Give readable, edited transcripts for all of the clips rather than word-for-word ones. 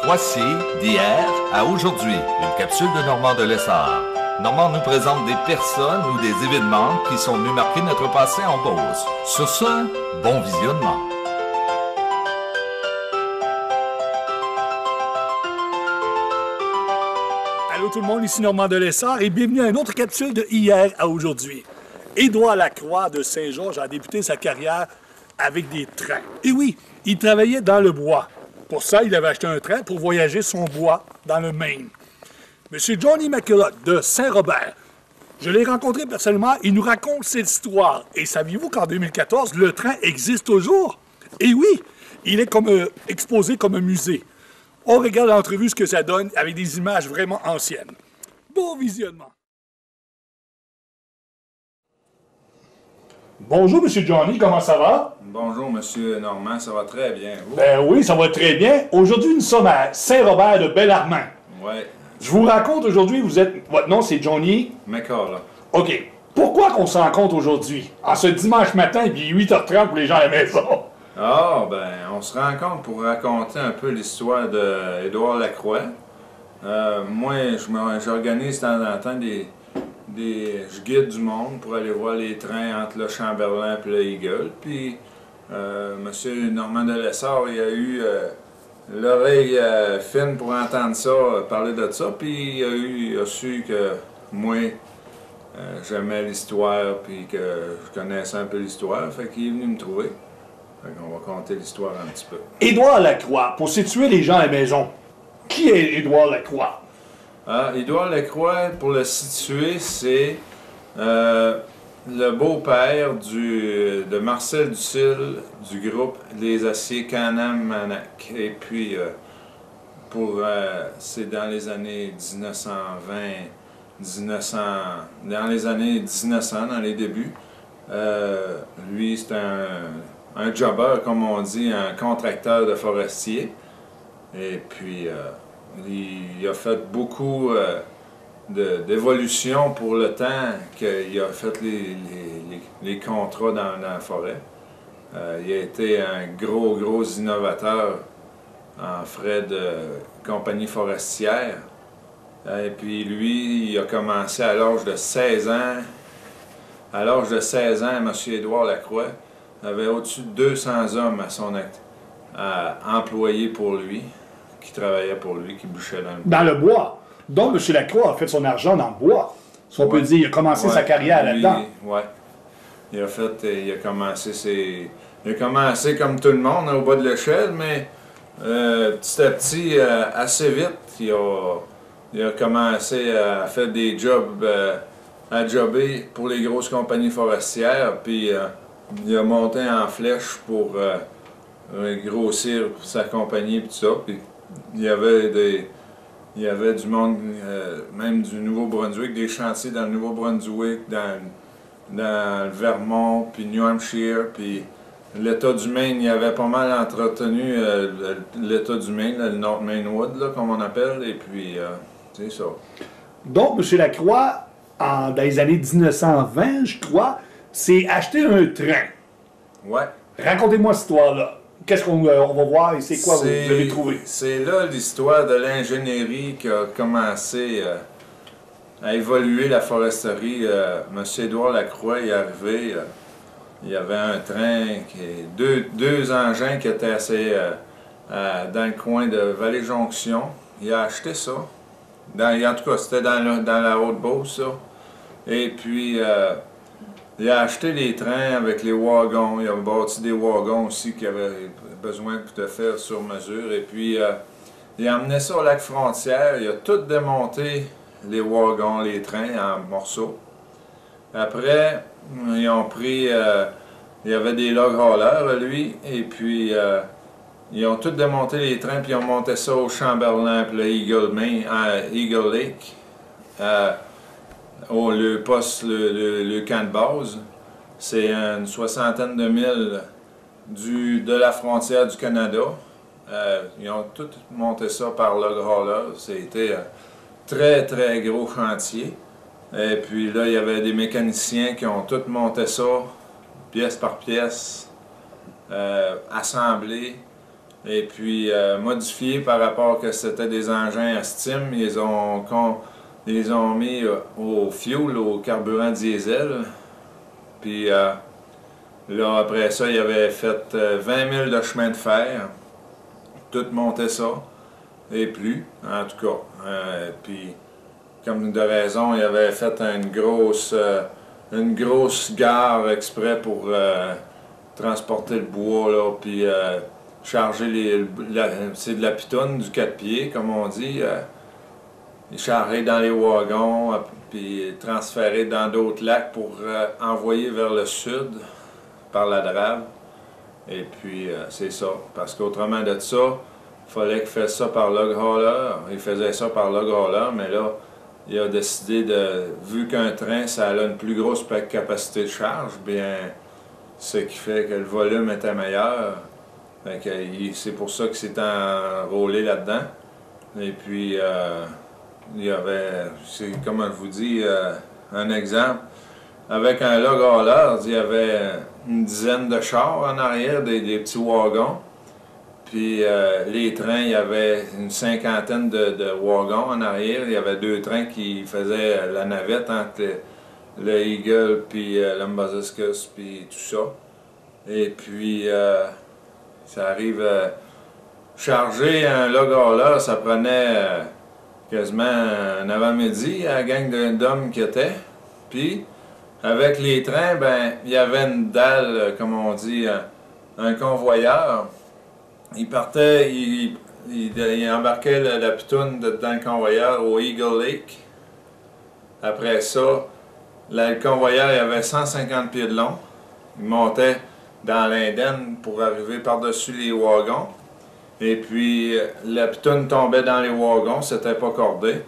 Voici d'hier à aujourd'hui, une capsule de Normand de Lessard. Normand nous présente des personnes ou des événements qui sont venus marquer notre passé en Beauce. Sur ce, bon visionnement. Allô tout le monde, ici Normand de Lessard et bienvenue à une autre capsule de hier à aujourd'hui. Édouard Lacroix de Saint-Georges a débuté sa carrière avec des trains. Et oui, il travaillait dans le bois. Pour ça, il avait acheté un train pour voyager son bois dans le Maine. Monsieur Johnny McCulloch de Saint-Robert, je l'ai rencontré personnellement, il nous raconte cette histoire. Et saviez-vous qu'en 2014, le train existe toujours? Et oui, il est exposé comme un musée. On regarde l'entrevue, ce que ça donne, avec des images vraiment anciennes. Bon visionnement. Bonjour, Monsieur Johnny, comment ça va? Bonjour, Monsieur Normand, ça va très bien. Vous? Ben oui, ça va très bien. Aujourd'hui, nous sommes à Saint-Robert de Bellarmine. Oui. Je vous raconte aujourd'hui, votre nom c'est Johnny. McCulloch. OK. Pourquoi qu'on se rencontre aujourd'hui? En ce dimanche matin, puis 8h30 pour les gens à la maison. Ah, ben, on se rencontre pour raconter un peu l'histoire d'Édouard Lacroix. Moi, j'organise de temps en temps je guide du monde pour aller voir les trains entre le Chamberlain et le Eagle. Puis, M. Normand de Lessard, il a eu l'oreille fine pour entendre ça, parler de ça. Puis, il a su que moi, j'aimais l'histoire, puis que je connaissais un peu l'histoire. Fait qu'il est venu me trouver. Fait qu'on va conter l'histoire un petit peu. Édouard Lacroix, pour situer les gens à la maison, qui est Édouard Lacroix? Édouard Lacroix, pour le situer, c'est le beau-père de Marcel Ducil du groupe Les Aciers Can-Am-Manac. Et puis, c'est dans les années 1920, dans les années 1900, dans les débuts. Lui, c'est un jobber, comme on dit, un contracteur de forestier. Et puis, il a fait beaucoup d'évolution pour le temps qu'il a fait les contrats dans la forêt. Il a été un gros innovateur en frais de compagnie forestière. Et puis lui, il a commencé à l'âge de 16 ans. À l'âge de 16 ans, M. Édouard Lacroix avait au-dessus de 200 hommes employés pour lui, qui travaillaient pour lui, qui bûchaient dans le bois. Dans le bois. Donc, M. Lacroix a fait son argent dans le bois. Si on peut dire, il a commencé sa carrière là-dedans. Oui. Il a commencé comme tout le monde au bas de l'échelle, mais petit à petit, assez vite, il a commencé à faire des jobs, à jobber pour les grosses compagnies forestières, puis il a monté en flèche pour grossir sa compagnie et tout ça. Puis, il y avait du monde, même du Nouveau-Brunswick, des chantiers dans le Nouveau-Brunswick, dans le Vermont, puis New Hampshire, puis l'État du Maine. Il avait pas mal entretenu l'État du Maine, le North Mainwood, là, comme on appelle, et puis c'est ça. Donc, M. Lacroix, dans les années 1920, je crois, s'est acheté un train. Ouais. Racontez-moi cette histoire-là. Qu'est-ce qu'on va voir et c'est quoi vous avez trouvé? C'est là l'histoire de l'ingénierie qui a commencé à évoluer la foresterie. M. Édouard Lacroix est arrivé, il y avait un train, deux engins qui étaient dans le coin de Vallée-Jonction. Il a acheté ça. En tout cas, c'était dans la Haute-Beauce, ça. Et puis, il a acheté les trains avec les wagons. Il a bâti des wagons aussi qui avaient besoin de faire sur mesure. Et puis, il a amené ça au lac Frontière. Il a tout démonté, les wagons, les trains en morceaux. Après, ils ont pris... il y avait des log haulers, lui. Et puis, ils ont tout démonté les trains, puis ils ont monté ça au Chamberlain, puis le Eagle Lake. Le poste, le camp de base, c'est une soixantaine de milles de la frontière du Canada. Ils ont tout monté ça par log hauler. C'était un très gros chantier. Et puis là, il y avait des mécaniciens qui ont tout monté ça, pièce par pièce, assemblé. Et puis, modifié par rapport que c'était des engins à steam, ils ont mis au fuel, au carburant diesel. Puis là, après ça, ils avaient fait 20 000 de chemin de fer. Tout montait ça, et plus, en tout cas. Puis, comme de raison, ils avaient fait une grosse gare exprès pour transporter le bois, là, puis charger c'est de la pitoune, du 4 pieds, comme on dit. Charger dans les wagons, puis transférer dans d'autres lacs pour envoyer vers le sud par la drave. Et puis, c'est ça. Parce qu'autrement de ça, il fallait qu'il fasse ça par log hauler. Il faisait ça par log hauler, mais là, il a décidé vu qu'un train, ça a une plus grosse capacité de charge, bien, ce qui fait que le volume était meilleur. C'est pour ça qu'il s'est enrôlé là-dedans. Et puis, il y avait, comme je vous dis, un exemple. Avec un log hauler, il y avait une dizaine de chars en arrière, des petits wagons. Puis les trains, il y avait une cinquantaine de wagons en arrière. Il y avait 2 trains qui faisaient la navette entre le Eagle puis l'Ambasiscus puis tout ça. Et puis, ça arrive charger un log hauler, ça prenait quasiment un avant-midi à la gang d'hommes qui étaient. Puis, avec les trains, ben, il y avait une dalle, comme on dit, un convoyeur. Il partait, il embarquait la pitoune dans le convoyeur au Eagle Lake. Après ça, le convoyeur il avait 150 pieds de long. Il montait dans l'Indenne pour arriver par-dessus les wagons. Et puis, la pitoune tombait dans les wagons, c'était pas cordé.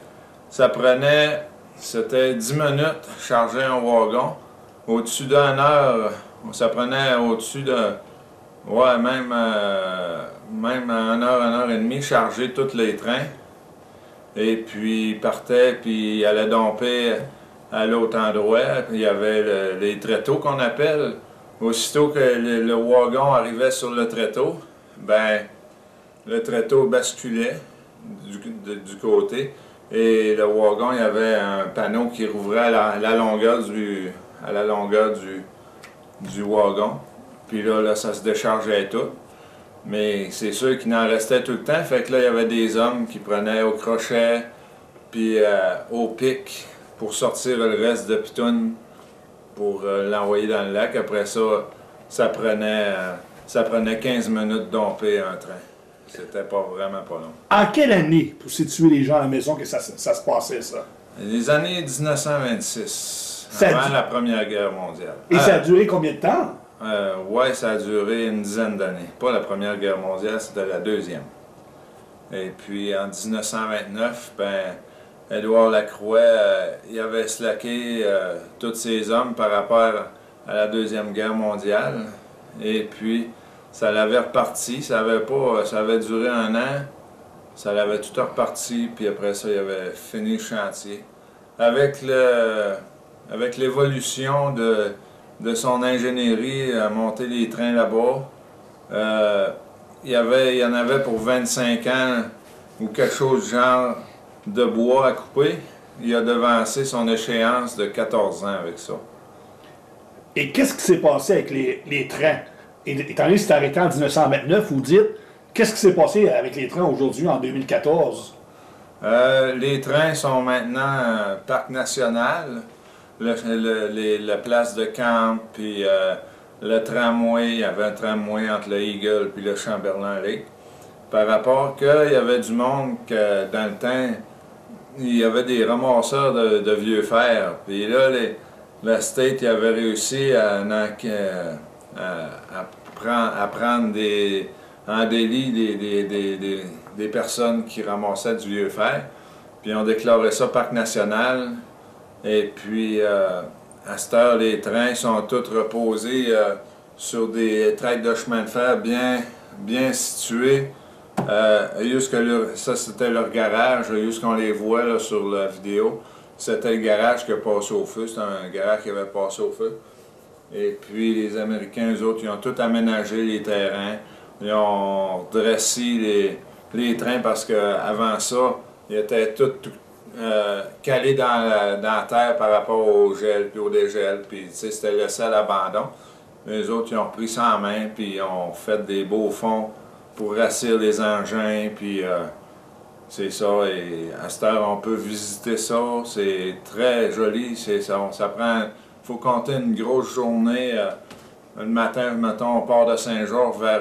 C'était 10 minutes charger un wagon. Au-dessus d'une heure, ça prenait au-dessus de... Ouais, même 1 heure et demie, charger tous les trains. Et puis, il partait, puis il allait domper à l'autre endroit. Puis, il y avait les tréteaux qu'on appelle. Aussitôt que le wagon arrivait sur le tréteau, ben, le tréteau basculait du côté. Et le wagon, il y avait un panneau qui rouvrait à la longueur du wagon. Puis là, ça se déchargeait tout. Mais c'est sûr qu'il en restait tout le temps. Fait que là, il y avait des hommes qui prenaient au crochet, puis au pic, pour sortir le reste de pitoune, pour l'envoyer dans le lac. Après ça, ça prenait 15 minutes de domper un train. C'était vraiment pas long. En quelle année, pour situer les gens à la maison, que ça se passait, ça? Les années 1926, avant la Première Guerre mondiale. Et ça a duré combien de temps? Oui, ça a duré une dizaine d'années. Pas la Première Guerre mondiale, c'était la deuxième. Et puis en 1929, ben, Édouard Lacroix, il avait slacké tous ses hommes par rapport à la Deuxième Guerre mondiale. Et puis, ça l'avait reparti. Ça avait duré 1 an. Ça l'avait tout reparti. Puis après ça, il avait fini le chantier. Avec l'évolution de son ingénierie à monter les trains là-bas, il y en avait pour 25 ans ou quelque chose du genre de bois à couper. Il a devancé son échéance de 14 ans avec ça. Et qu'est-ce qui s'est passé avec les trains? Étant donné que c'est arrêté en 1929, vous dites, qu'est-ce qui s'est passé avec les trains aujourd'hui, en 2014? Les trains sont maintenant parc national. La place de camp, puis le tramway, il y avait un tramway entre le Eagle puis le Chamberlain Lake. Par rapport qu'il y avait du monde que dans le temps, il y avait des ramasseurs de vieux fer. Puis là, la State il avait réussi à prendre en délit des personnes qui ramassaient du vieux fer. Puis on déclarait ça parc national. Et puis, à cette heure, les trains sont tous reposés sur des tracts de chemin de fer bien situés. Ça, c'était leur garage, juste qu'on les voit là, sur la vidéo. C'était le garage qui a passé au feu. C'était un garage qui avait passé au feu. Et puis, les Américains, eux autres, ils ont tout aménagé les terrains. Ils ont dressé les trains parce qu'avant ça, ils étaient tous calés dans la terre par rapport au gel puis au dégel. Puis, tu sais, c'était laissé à l'abandon. Les autres, ils ont repris ça en main, puis ils ont fait des beaux fonds pour rassir les engins, puis c'est ça. Et à cette heure, on peut visiter ça. C'est très joli. Ça prend... Il faut compter une grosse journée. Le matin, mettons, on part de Saint-Georges vers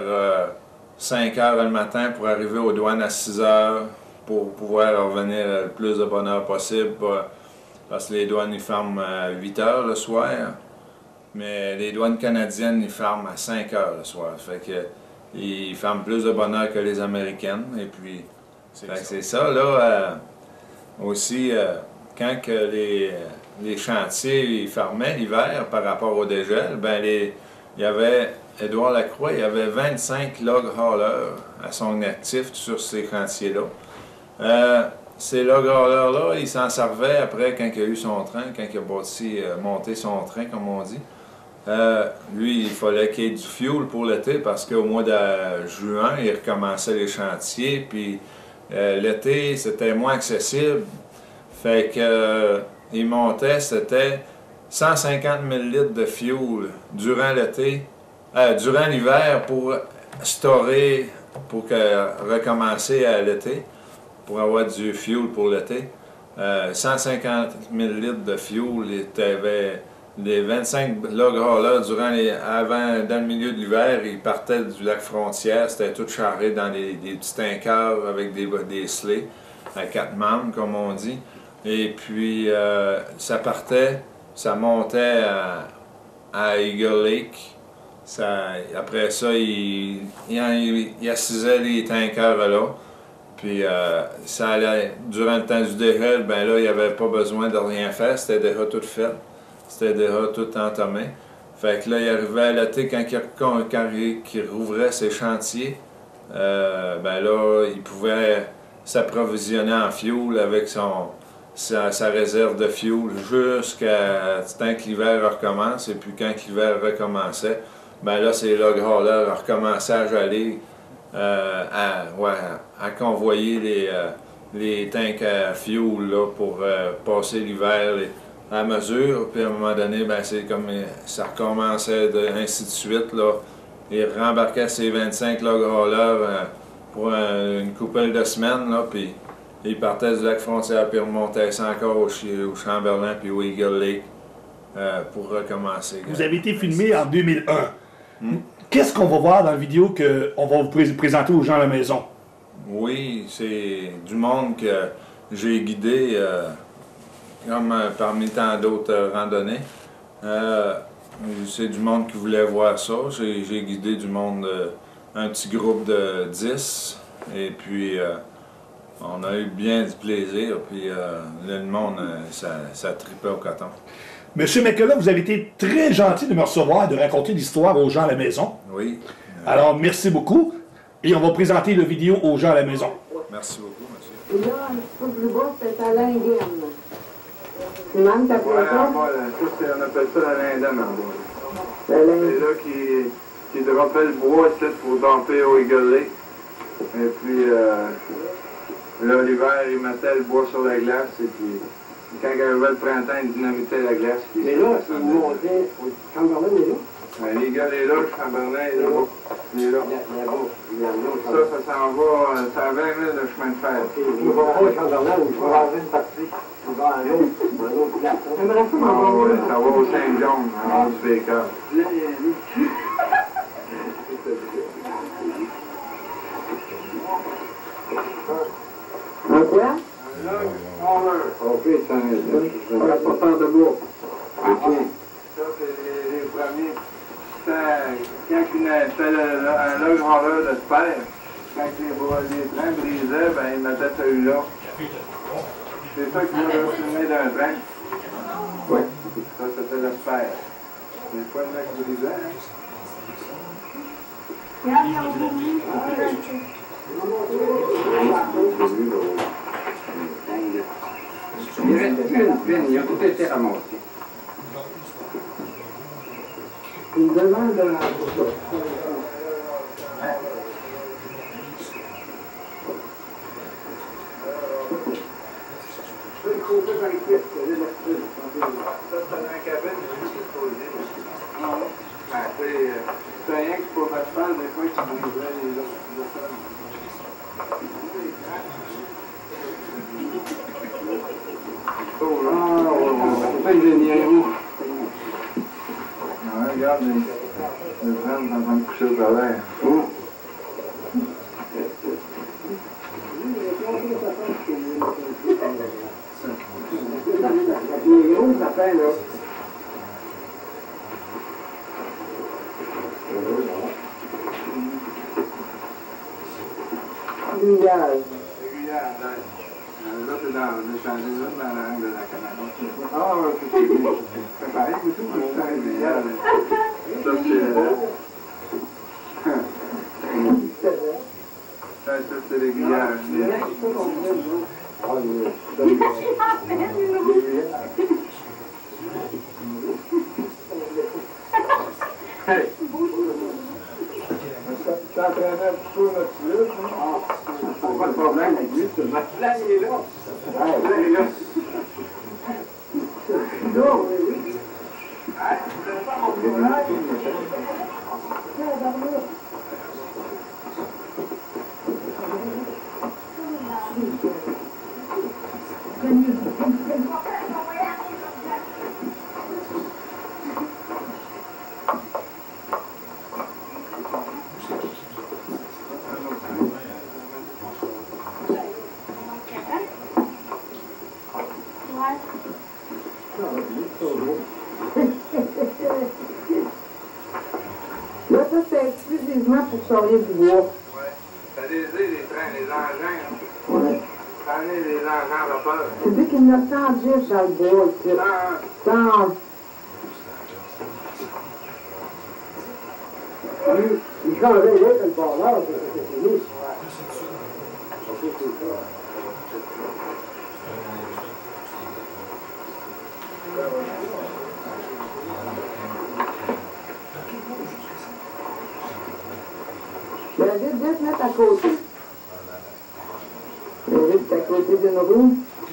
5 heures le matin pour arriver aux douanes à 6 heures pour pouvoir revenir le plus de bonne heure possible. Parce que les douanes, ils ferment à 8 heures le soir. Mais les douanes canadiennes, ils ferment à 5 heures le soir. Fait que ils ferment plus de bonne heure que les américaines. Et puis, c'est ça, là. Aussi, quand que les chantiers ils fermaient l'hiver par rapport au dégel, ben il y avait, Édouard Lacroix, il y avait 25 log haulers à son actif sur ces chantiers-là. Ces log haulers-là, il s'en servait après quand il a eu son train, quand il a bâti, monté son train, comme on dit. Lui, il fallait qu'il y ait du fuel pour l'été parce qu'au mois de juin, il recommençait les chantiers, puis l'été, c'était moins accessible. Fait que il montait, c'était 150 000 litres de fuel durant l'été, durant l'hiver pour storer, pour recommencer à l'été, pour avoir du fuel pour l'été. 150 000 litres de fuel, il y avait les 25 log haulers dans le milieu de l'hiver, ils partaient du lac Frontière, c'était tout charré dans des petits tankers avec des sleds à 4 membres, comme on dit. Et puis, ça partait, ça montait à Eagle Lake. Après ça, il assisait les tankers là. Puis, ça allait, durant le temps du dégel, ben là, il n'y avait pas besoin de rien faire, c'était déjà tout fait. C'était déjà tout entamé. Fait que là, il arrivait à l'été, quand il rouvrait ses chantiers, ben là, il pouvait s'approvisionner en fuel avec sa réserve de fuel jusqu'à tant que l'hiver recommence. Et puis quand l'hiver recommençait, ben là, ces log haulers recommençaient à jaller, à convoyer les tanks à fuel là, pour passer l'hiver à mesure. Puis à un moment donné, ben, c'est comme ça recommençait ainsi de suite. Là. Il rembarquait ses 25 log haulers pour une couple de semaines. Là, puis il partait du lac Frontière, puis il remontait ça encore au Chamberlain puis au Eagle Lake pour recommencer. Vous avez été filmé en 2001. Qu'est-ce qu'on va voir dans la vidéo qu'on va vous présenter aux gens à la maison? Oui, c'est du monde que j'ai guidé comme parmi tant d'autres randonnées. C'est du monde qui voulait voir ça. J'ai guidé du monde, un petit groupe de 10. Et puis, on a eu bien du plaisir. Puis, le monde, ça tripait au coton. Monsieur McCullough, vous avez été très gentil de me recevoir et de raconter l'histoire aux gens à la maison. Oui. Alors, merci beaucoup. Et on va présenter la vidéo aux gens à la maison. Merci beaucoup, monsieur. Et là, un petit peu plus bas, c'est à l'Indenne. Tu manques ta Ouais, plateau? en bas, là, ça, on appelle ça la lindane en bas. La C'est Lindenne. là qui droppait le bois ici pour domper au Eagle Lake. Et puis, là, l'hiver, il mettait le bois sur la glace. Et puis, quand arrivait le printemps, il dynamitait la glace. Puis Mais là, il montait au Chamberlain, il est là. L'Eagle est là, le Chamberlain est là. Il est là. Ça s'en va, c'est à 20 000 de chemin de fer. Il va voir le Chamberlain, il va ranger une partie. Il va à l'autre place. J'aimerais ça m'envoyer. Ça va au Saint-John, en haut du Baker. Un quoi? Ok, c'est un transporteur de bois. Ça, c'est les premiers. Quand il fait un log hauler de fer, quand les trains brisaient, ben, il mettait celui-là. C'est ça qui va filmer d'un train. Oui. Ça, c'était le fer. Des fois, le mec brisait. Il reste une pine, ils ont tout été ramassés. Une demande de... c'est dans la cabine, c'est juste posé. C'est rien que pour ma cheval, des fois, qui m'ouvrait les autres. C'est ingénieur. Regarde, les femmes sont en train de coucher au travers. Les gros sapins, là. Grillage. Là, c'est dans le changé dans l'angle de la canard. Ah, C'est pareil, mais tout, c'est un grillage. Ça, c'est les grillages. Ça entraînait un petit peu notre flûte. Pas de problème avec lui, c'est ma là, il est là. Là, il est là. Non, oui. C'est pas mon problème. Là, ça, c'est exclusivement pour charrier du bois. Oui. T'as les trains, les engins. Oui. T'as les engins à vapeur. C'est depuis 1910, Charles Bois, ici. Il changeait les autres, le bord-là, c'est fini. La ville doit se mettre à côté. La ville est à côté d'une roue.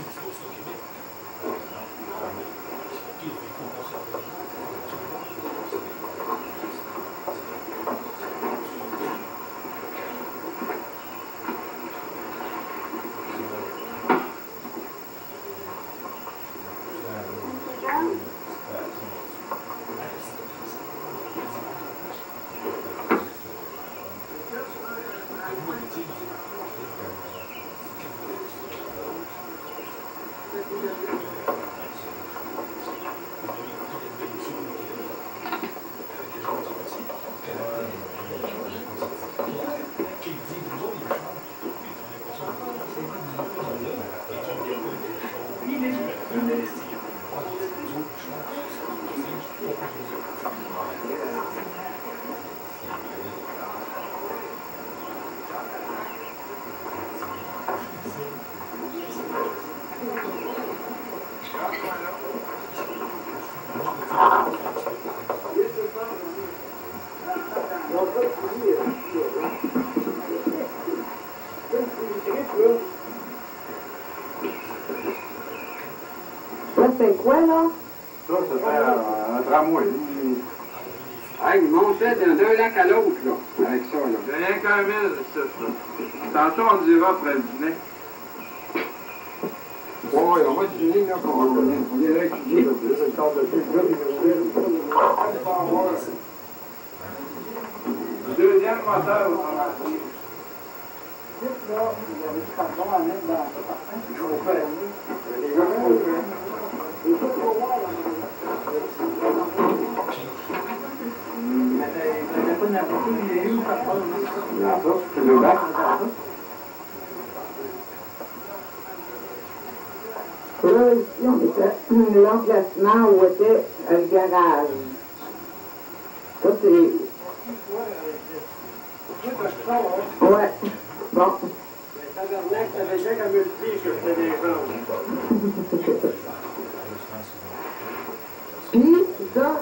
Ça, c'est quoi, là? Ça, c'était un tramway. Hey, ils montaient d'un lac à l'autre, là, avec ça, là. Il n'y a rien qu'un mille, c'est ça. Tantôt, on dira après le dîner. Oui, on va dîner, là, pour on viendra étudier, là, le temps de Le deuxième moteur au tramway. Là, vous avez du carbone à mettre dans le parfum. Il faut faire. Les gars, il faut faire. Il faut pas voir, là. Mais il n'y a pas n'importe où, il y a eu le carbone. C'est le bac. Là, ici, on était l'emplacement où était le garage. Ça, c'est... Ouais. Bon. Mais tabarnak, t'avais déjà qu'à me le dire que je fais des choses. Puis, ça,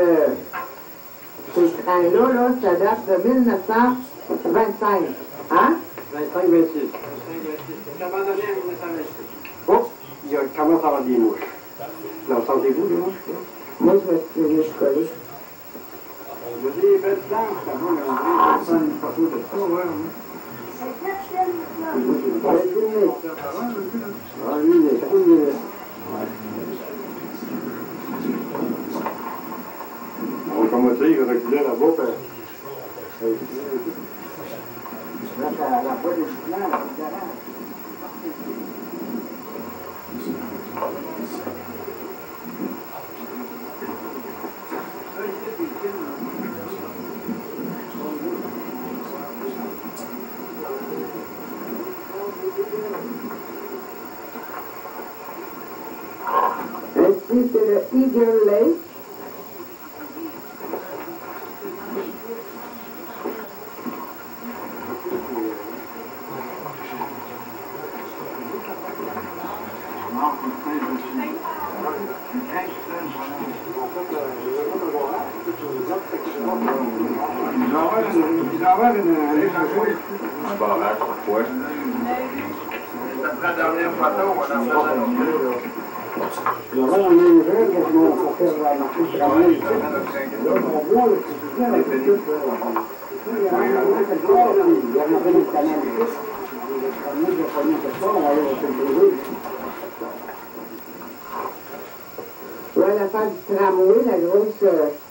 ces trains-là, là, ça date de 1925. Hein? 25-26. J'ai abandonné en 1926. Oh, il commence à avoir des mouches. Là, sentez-vous des mouches? Moi, je me suis collée. Il y a des belles planches là-bas, on va prendre une photo de ça, ouais. Ah, lui, il est trop bien. Comme on dit, il reculait là-bas, là, la voie des chouinants, là, c'est garage. Ici, c'est le Eagle Lake. Un barrage, pourquoi? La dernière photo, madame. Il y avait un léger que je m'en fait marcher sur la main. Là, on voit, c'est bien la petite. Il y avait des canaux ici. Moi, je vais prendre ce soir, on va aller au Saint-José. Ouais, l'affaire du tramway, la grosse...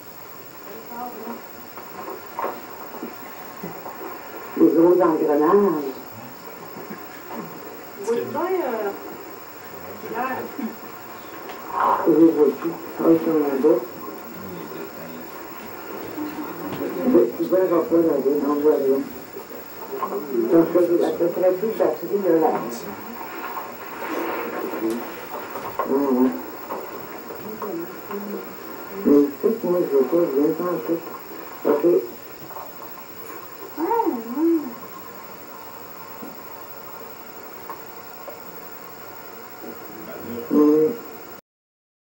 les gros engrenages. Oui, bien, Je les vois plus. Ah, ils sont là-bas. Tu verras pas la ville, on voit rien. Donc, à peu près toute la tri de l'air. Mais tout, moi, je veux pas, je viens pas en tout. OK.